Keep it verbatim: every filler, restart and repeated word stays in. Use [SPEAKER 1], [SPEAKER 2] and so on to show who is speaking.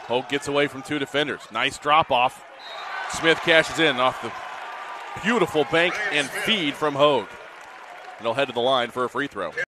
[SPEAKER 1] Hogue gets away from two defenders. Nice drop off. Smith cashes in off the beautiful bank and feed from Hogue. And he'll head to the line for a free throw.